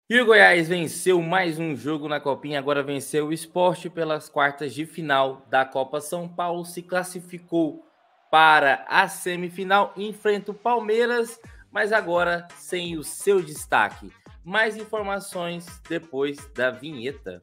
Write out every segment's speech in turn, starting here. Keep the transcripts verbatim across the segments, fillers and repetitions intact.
E o Goiás venceu mais um jogo na Copinha, agora venceu o Sport pelas quartas de final da Copa São Paulo, se classificou para a semifinal, enfrenta o Palmeiras, mas agora sem o seu destaque. Mais informações depois da vinheta.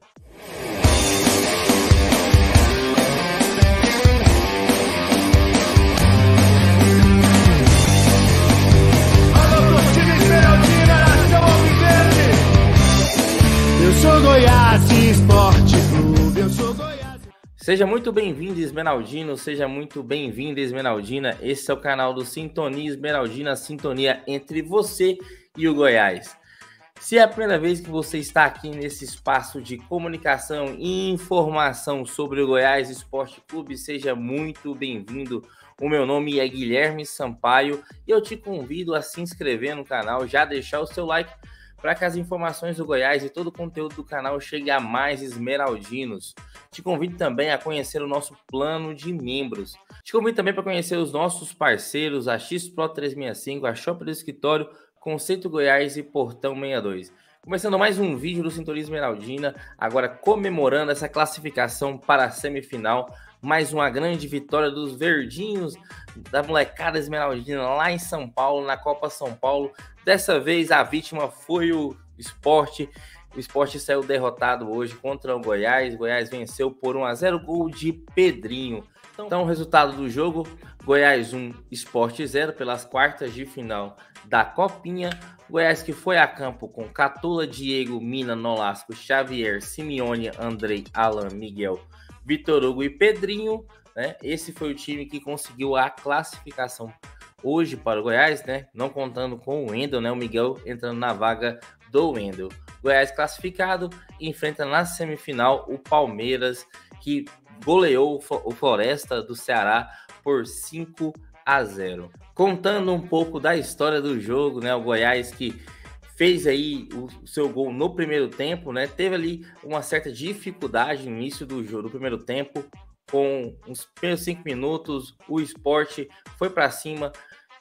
Eu sou Goiás Esporte Clube, eu sou Goiás. Seja muito bem-vindo, Esmeraldino, seja muito bem-vinda, Esmeraldina. Esse é o canal do Sintonia Esmeraldina, a sintonia entre você e o Goiás. Se é a primeira vez que você está aqui nesse espaço de comunicação e informação sobre o Goiás Esporte Clube, seja muito bem-vindo. O meu nome é Guilherme Sampaio e eu te convido a se inscrever no canal, já deixar o seu like, para que as informações do Goiás e todo o conteúdo do canal chegue a mais esmeraldinos. Te convido também a conhecer o nosso plano de membros. Te convido também para conhecer os nossos parceiros, a X Pro trezentos e sessenta e cinco, a Shop do Escritório, Conceito Goiás e Portão sessenta e dois. Começando mais um vídeo do Sintonia Esmeraldina, agora comemorando essa classificação para a semifinal. Mais uma grande vitória dos verdinhos, da molecada esmeraldina lá em São Paulo, na Copa São Paulo. Dessa vez a vítima foi o Sport. O Sport saiu derrotado hoje contra o Goiás. O Goiás venceu por um a zero, gol de Pedrinho. Então o resultado do jogo, Goiás um, Sport zero, pelas quartas de final da Copinha. Goiás que foi a campo com Catula, Diego, Mina, Nolasco, Xavier, Simeone, Andrei, Alan, Miguel, Vitor Hugo e Pedrinho, né? Esse foi o time que conseguiu a classificação hoje para o Goiás, né? Não contando com o Wendel, né? O Miguel entrando na vaga do Wendel. Goiás classificado, enfrenta na semifinal o Palmeiras, que goleou o Floresta do Ceará por cinco a zero. Contando um pouco da história do jogo, né? O Goiás que fez aí o seu gol no primeiro tempo, né? Teve ali uma certa dificuldade no início do jogo, do primeiro tempo, com os primeiros cinco minutos, o Sport foi para cima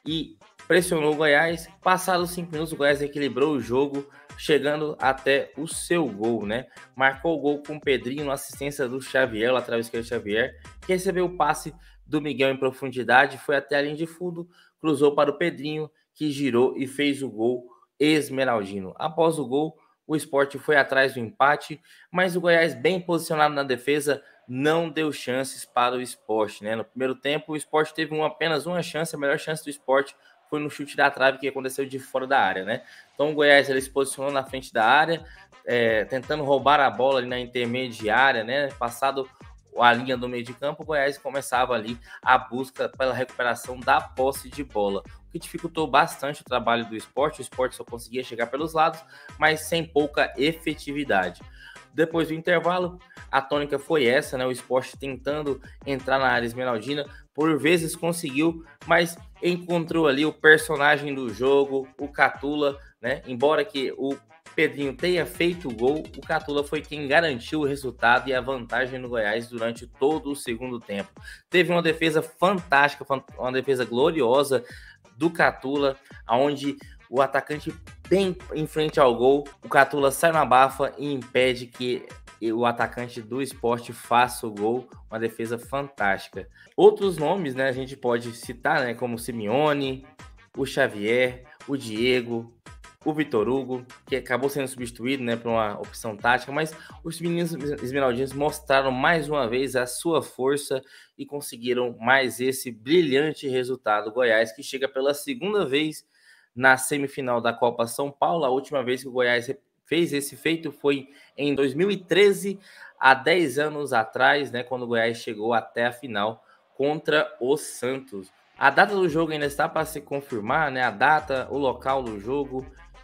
e pressionou o Goiás. Passados os cinco minutos, o Goiás equilibrou o jogo, chegando até o seu gol, né? Marcou o gol com o Pedrinho na assistência do Xavier, lateral esquerdo Xavier, que recebeu o passe do Miguel em profundidade, foi até a linha de fundo, cruzou para o Pedrinho, que girou e fez o gol esmeraldino. Após o gol, o Sport foi atrás do empate, mas o Goiás, bem posicionado na defesa, não deu chances para o Sport, né? No primeiro tempo, o Sport teve uma, apenas uma chance, a melhor chance do Sport foi no chute da trave que aconteceu de fora da área, né? Então o Goiás ele se posicionou na frente da área, é, tentando roubar a bola ali na intermediária, né? Passado a linha do meio de campo, o Goiás começava ali a busca pela recuperação da posse de bola, o que dificultou bastante o trabalho do Sport. O Sport só conseguia chegar pelos lados, mas sem pouca efetividade. Depois do intervalo, a tônica foi essa, né? O Sport tentando entrar na área esmeraldina, por vezes conseguiu, mas encontrou ali o personagem do jogo, o Catula, né? Embora que o Pedrinho tenha feito o gol, o Catula foi quem garantiu o resultado e a vantagem no Goiás durante todo o segundo tempo. Teve uma defesa fantástica, uma defesa gloriosa do Catula, onde o atacante bem em frente ao gol, o Catula sai na bafa e impede que o atacante do Sport faça o gol. Uma defesa fantástica. Outros nomes, né, a gente pode citar, né, como o Simeone, o Xavier, o Diego, o Vitor Hugo, que acabou sendo substituído, né, por uma opção tática, mas os meninos esmeraldinos mostraram mais uma vez a sua força e conseguiram mais esse brilhante resultado. O Goiás que chega pela segunda vez na semifinal da Copa São Paulo. A última vez que o Goiás fez esse feito foi em dois mil e treze, há dez anos atrás, né, quando o Goiás chegou até a final contra o Santos. A data do jogo ainda está para se confirmar, né, a data, o local do jogo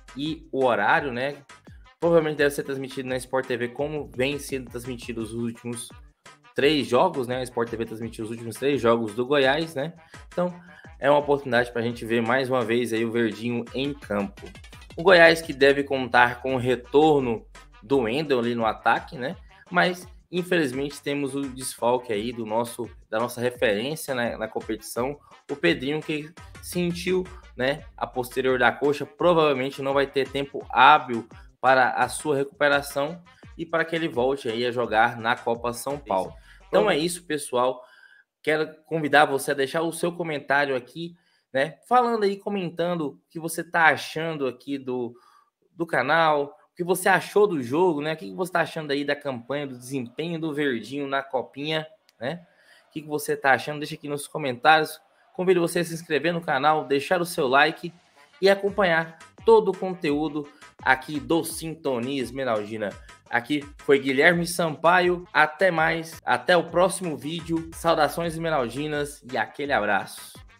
e o horário, né? Provavelmente deve ser transmitido na Sport T V, como vem sendo transmitido os últimos três jogos, né? A Sport T V transmitiu os últimos três jogos do Goiás, né? Então, é uma oportunidade para a gente ver mais uma vez aí o verdinho em campo. O Goiás que deve contar com o retorno do Wendel ali no ataque, né? Mas, infelizmente, temos o desfalque aí do nosso, da nossa referência, né, na competição, o Pedrinho, que sentiu, né, a posterior da coxa, provavelmente não vai ter tempo hábil para a sua recuperação e para que ele volte aí a jogar na Copa São Paulo. Então é isso, pessoal. Quero convidar você a deixar o seu comentário aqui, né? Falando aí, comentando o que você está achando aqui do, do canal, o que você achou do jogo, né? O que você está achando aí da campanha, do desempenho do Verdinho na Copinha, né? O que você está achando? Deixa aqui nos comentários. Convido você a se inscrever no canal, deixar o seu like e acompanhar todo o conteúdo aqui do Sintonia Esmeraldina. Aqui foi Guilherme Sampaio. Até mais. Até o próximo vídeo. Saudações esmeraldinas e aquele abraço.